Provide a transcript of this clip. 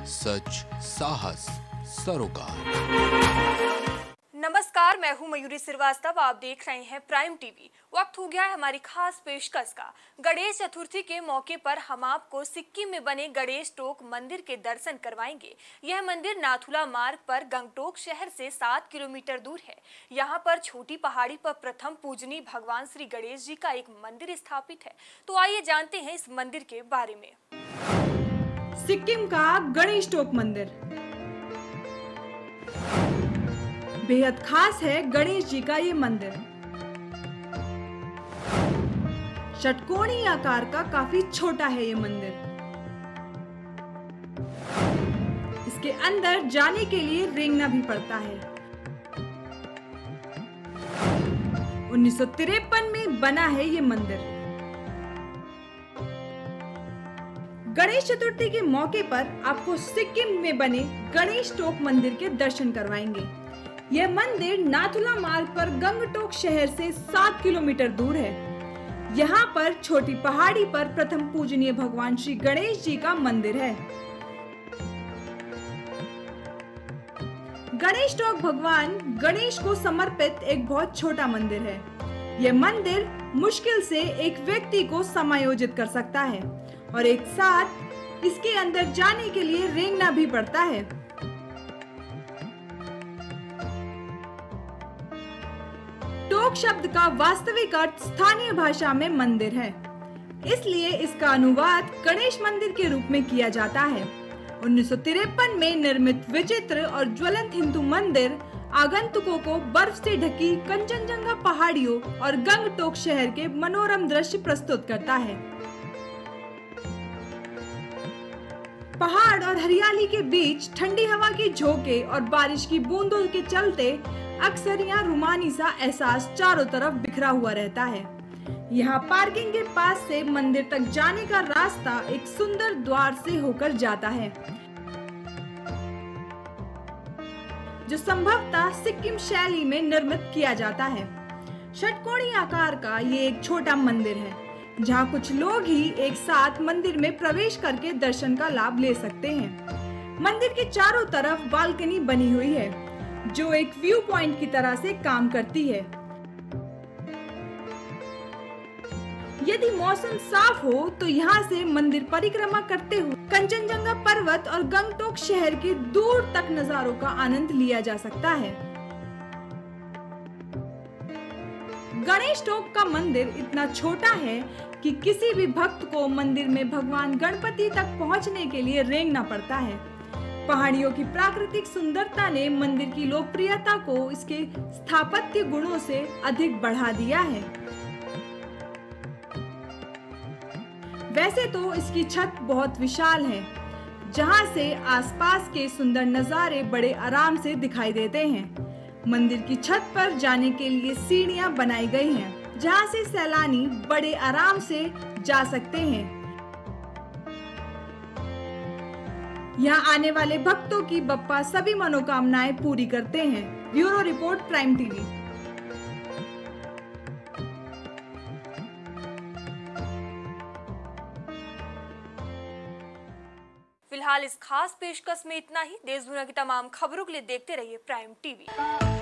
सच, साहस, सरोकार। नमस्कार, मैं हूं मयूरी श्रीवास्तव। आप देख रहे हैं प्राइम टीवी। वक्त हो गया है हमारी खास पेशकश का। गणेश चतुर्थी के मौके पर हम आपको सिक्किम में बने गणेश टोक मंदिर के दर्शन करवाएंगे। यह मंदिर नाथुला मार्ग पर गंगटोक शहर से 7 किलोमीटर दूर है। यहां पर छोटी पहाड़ी पर प्रथम पूजनीय भगवान श्री गणेश जी का एक मंदिर स्थापित है। तो आइए जानते हैं इस मंदिर के बारे में। सिक्किम का गणेश टोक मंदिर बेहद खास है। गणेश जी का ये मंदिर षटकोणीय आकार का काफी छोटा है। ये मंदिर, इसके अंदर जाने के लिए रेंगना भी पड़ता है। 1953 में बना है ये मंदिर। गणेश चतुर्थी के मौके पर आपको सिक्किम में बने गणेश टोक मंदिर के दर्शन करवाएंगे। यह मंदिर नाथुला मार्ग पर गंगटोक शहर से 7 किलोमीटर दूर है। यहाँ पर छोटी पहाड़ी पर प्रथम पूजनीय भगवान श्री गणेश जी का मंदिर है। गणेश टोक भगवान गणेश को समर्पित एक बहुत छोटा मंदिर है। यह मंदिर मुश्किल से एक व्यक्ति को समायोजित कर सकता है और एक साथ इसके अंदर जाने के लिए रेंगना भी पड़ता है। टोक शब्द का वास्तविक अर्थ स्थानीय भाषा में मंदिर है, इसलिए इसका अनुवाद गणेश मंदिर के रूप में किया जाता है। 1953 में निर्मित विचित्र और ज्वलंत हिंदू मंदिर आगंतुकों को बर्फ से ढकी कंचनजंगा पहाड़ियों और गंगटोक शहर के मनोरम दृश्य प्रस्तुत करता है। पहाड़ और हरियाली के बीच ठंडी हवा की झोंके और बारिश की बूंदों के चलते अक्सर यहाँ रूमानी सा एहसास चारों तरफ बिखरा हुआ रहता है। यहाँ पार्किंग के पास से मंदिर तक जाने का रास्ता एक सुंदर द्वार से होकर जाता है, जो संभवतः सिक्किम शैली में निर्मित किया जाता है। षटकोणीय आकार का ये एक छोटा मंदिर है, जहाँ कुछ लोग ही एक साथ मंदिर में प्रवेश करके दर्शन का लाभ ले सकते हैं। मंदिर के चारों तरफ बालकनी बनी हुई है, जो एक व्यू पॉइंट की तरह से काम करती है। यदि मौसम साफ हो तो यहाँ से मंदिर परिक्रमा करते हुए कंचनजंगा पर्वत और गंगटोक शहर के दूर तक नजारों का आनंद लिया जा सकता है। गणेश टोक का मंदिर इतना छोटा है कि किसी भी भक्त को मंदिर में भगवान गणपति तक पहुंचने के लिए रेंगना पड़ता है। पहाड़ियों की प्राकृतिक सुंदरता ने मंदिर की लोकप्रियता को इसके स्थापत्य गुणों से अधिक बढ़ा दिया है। वैसे तो इसकी छत बहुत विशाल है, जहां से आसपास के सुंदर नजारे बड़े आराम से दिखाई देते हैं। मंदिर की छत पर जाने के लिए सीढ़ियां बनाई गई हैं, जहां से सैलानी बड़े आराम से जा सकते हैं। यहाँ आने वाले भक्तों की बप्पा सभी मनोकामनाएं पूरी करते हैं। Bureau report, prime TV. फिलहाल इस खास पेशकश में इतना ही। देश दुनिया की तमाम खबरों के लिए देखते रहिए प्राइम टीवी।